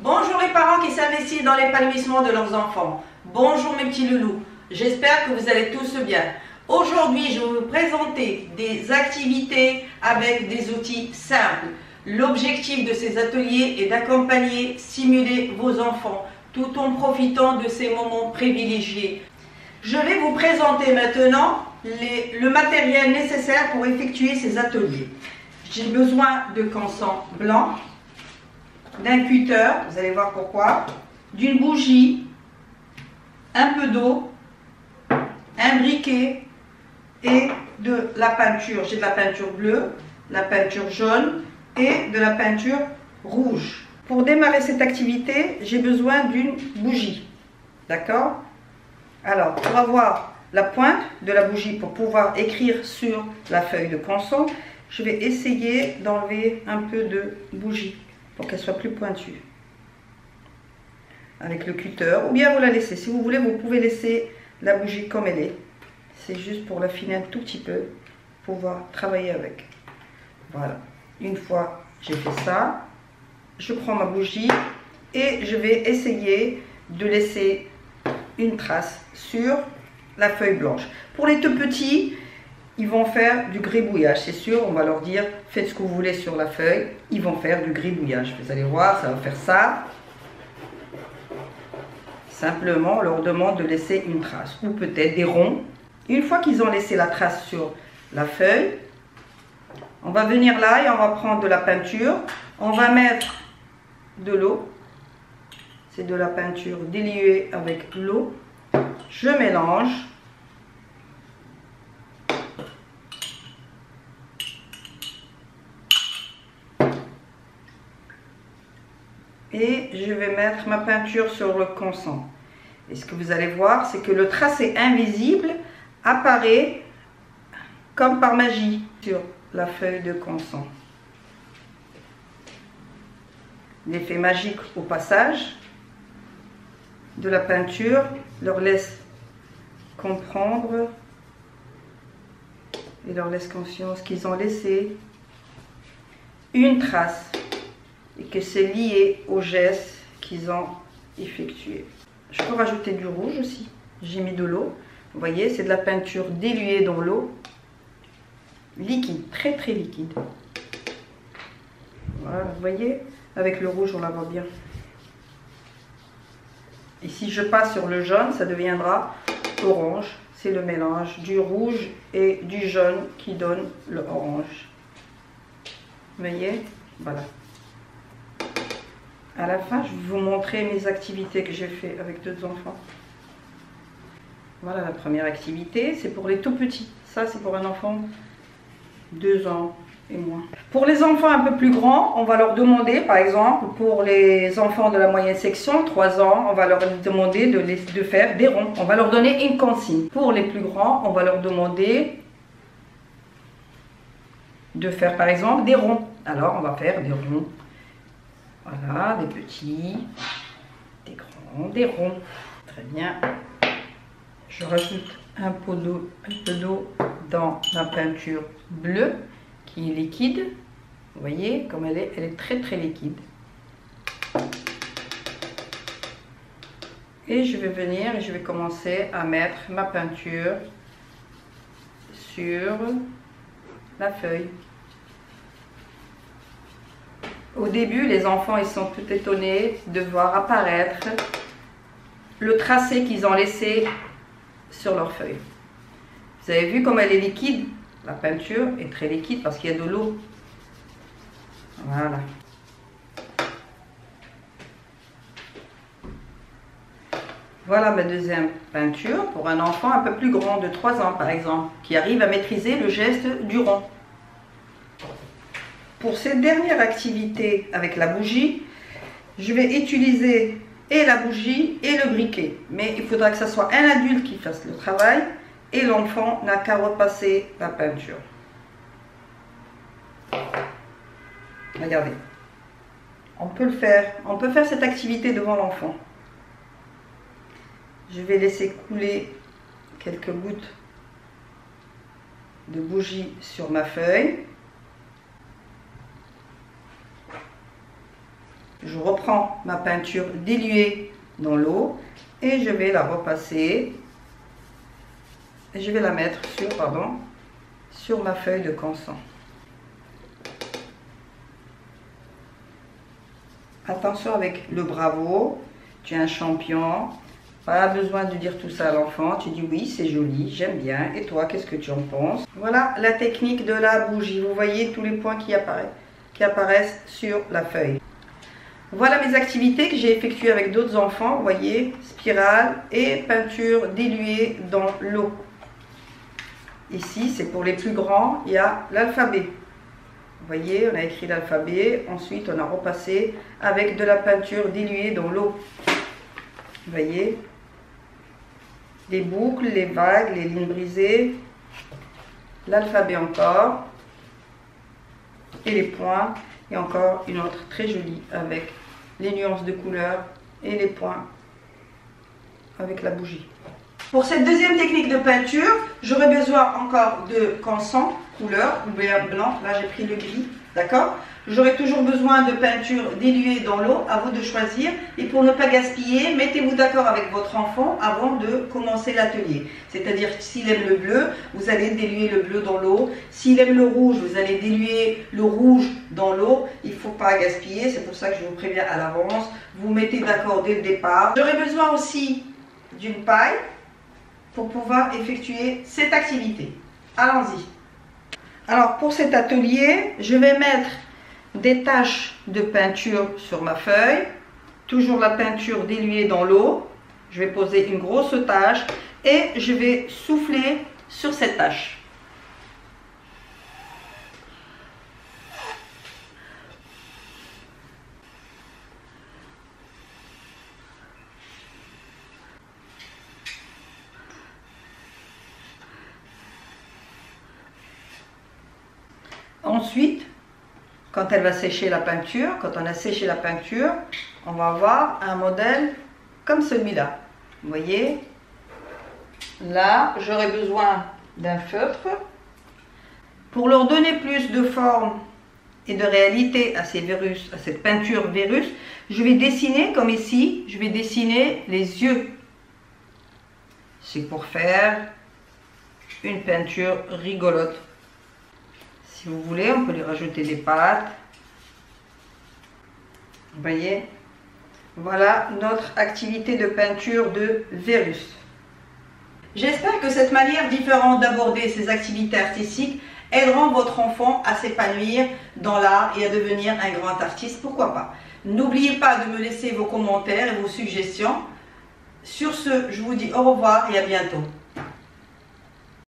Bonjour les parents qui s'investissent dans l'épanouissement de leurs enfants. Bonjour mes petits loulous. J'espère que vous allez tous bien. Aujourd'hui, je vais vous présenter des activités avec des outils simples. L'objectif de ces ateliers est d'accompagner, stimuler vos enfants tout en profitant de ces moments privilégiés. Je vais vous présenter maintenant le matériel nécessaire pour effectuer ces ateliers. J'ai besoin de canson blanc, d'un cutter, vous allez voir pourquoi, d'une bougie, un peu d'eau, un briquet et de la peinture. J'ai de la peinture bleue, la peinture jaune et de la peinture rouge. Pour démarrer cette activité, j'ai besoin d'une bougie. D'accord? Alors, pour avoir la pointe de la bougie pour pouvoir écrire sur la feuille de canson, je vais essayer d'enlever un peu de bougie pour qu'elle soit plus pointue avec le cutter, ou bien vous la laissez. Si vous voulez, vous pouvez laisser la bougie comme elle est. C'est juste pour l'affiner un tout petit peu, pour pouvoir travailler avec. Voilà. Une fois j'ai fait ça, je prends ma bougie et je vais essayer de laisser une trace sur la feuille blanche. Pour les tout petits, ils vont faire du gribouillage, c'est sûr. On va leur dire, faites ce que vous voulez sur la feuille. Ils vont faire du gribouillage. Vous allez voir, ça va faire ça. Simplement, on leur demande de laisser une trace, ou peut-être des ronds. Une fois qu'ils ont laissé la trace sur la feuille, on va venir là et on va prendre de la peinture. On va mettre de l'eau. C'est de la peinture diluée avec l'eau. Je mélange. Et je vais mettre ma peinture sur le canson. Et ce que vous allez voir, c'est que le tracé invisible apparaît comme par magie sur la feuille de canson. L'effet magique au passage de la peinture leur laisse comprendre et leur laisse conscience qu'ils ont laissé une trace et que c'est lié au geste qu'ils ont effectué. Je peux rajouter du rouge aussi. J'ai mis de l'eau. Vous voyez, c'est de la peinture diluée dans l'eau. Liquide, très très liquide. Voilà, vous voyez, avec le rouge on la voit bien. Et si je passe sur le jaune, ça deviendra orange. C'est le mélange du rouge et du jaune qui donne le orange. Vous voyez, voilà. À la fin, je vais vous montrer mes activités que j'ai fait avec deux enfants. Voilà la première activité, c'est pour les tout petits. Ça, c'est pour un enfant 2 ans et moins. Pour les enfants un peu plus grands, on va leur demander, par exemple, pour les enfants de la moyenne section, 3 ans, on va leur demander de faire des ronds. On va leur donner une consigne. Pour les plus grands, on va leur demander de faire, par exemple, des ronds. Alors, on va faire des ronds. Voilà, des petits, des grands, des ronds. Très bien. Je rajoute un peu d'eau dans la peinture bleue qui est liquide. Vous voyez comme elle est très très liquide. Et je vais venir et je vais commencer à mettre ma peinture sur la feuille. Au début, les enfants ils sont tout étonnés de voir apparaître le tracé qu'ils ont laissé sur leur feuille. Vous avez vu comme elle est liquide? La peinture est très liquide parce qu'il y a de l'eau. Voilà. Voilà ma deuxième peinture pour un enfant un peu plus grand, de 3 ans par exemple, qui arrive à maîtriser le geste du rond. Pour cette dernière activité avec la bougie, je vais utiliser et la bougie et le briquet. Mais il faudra que ce soit un adulte qui fasse le travail et l'enfant n'a qu'à repasser la peinture. Regardez. On peut le faire. On peut faire cette activité devant l'enfant. Je vais laisser couler quelques gouttes de bougie sur ma feuille. Je reprends ma peinture diluée dans l'eau et je vais la repasser. Et je vais la mettre sur ma feuille de canson. Attention avec le bravo, tu es un champion. Pas besoin de dire tout ça à l'enfant. Tu dis oui, c'est joli, j'aime bien. Et toi, qu'est-ce que tu en penses? Voilà la technique de la bougie. Vous voyez tous les points qui apparaissent sur la feuille. Voilà mes activités que j'ai effectuées avec d'autres enfants. Vous voyez, spirale et peinture diluée dans l'eau. Ici, c'est pour les plus grands, il y a l'alphabet. Vous voyez, on a écrit l'alphabet. Ensuite, on a repassé avec de la peinture diluée dans l'eau. Vous voyez, les boucles, les vagues, les lignes brisées, l'alphabet encore, et les points, et encore une autre très jolie avec les nuances de couleurs et les points avec la bougie. Pour cette deuxième technique de peinture, j'aurai besoin encore de canson, couleur, blanc, là j'ai pris le gris, d'accord? J'aurai toujours besoin de peinture diluée dans l'eau, à vous de choisir. Et pour ne pas gaspiller, mettez-vous d'accord avec votre enfant avant de commencer l'atelier. C'est-à-dire que s'il aime le bleu, vous allez diluer le bleu dans l'eau. S'il aime le rouge, vous allez diluer le rouge dans l'eau. Il ne faut pas gaspiller, c'est pour ça que je vous préviens à l'avance. Vous mettez d'accord dès le départ. J'aurai besoin aussi d'une paille pour pouvoir effectuer cette activité. Allons-y. Alors pour cet atelier, je vais mettre des taches de peinture sur ma feuille, toujours la peinture diluée dans l'eau. Je vais poser une grosse tache et je vais souffler sur cette tache. Ensuite, quand elle va sécher la peinture, quand on a séché la peinture, on va avoir un modèle comme celui-là. Vous voyez, là, j'aurai besoin d'un feutre. Pour leur donner plus de forme et de réalité à ces virus, à cette peinture virus, je vais dessiner, comme ici, je vais dessiner les yeux. C'est pour faire une peinture rigolote. Si vous voulez, on peut lui rajouter des pattes. Vous voyez, voilà notre activité de peinture de virus. J'espère que cette manière différente d'aborder ces activités artistiques aideront votre enfant à s'épanouir dans l'art et à devenir un grand artiste, pourquoi pas. N'oubliez pas de me laisser vos commentaires et vos suggestions. Sur ce, je vous dis au revoir et à bientôt.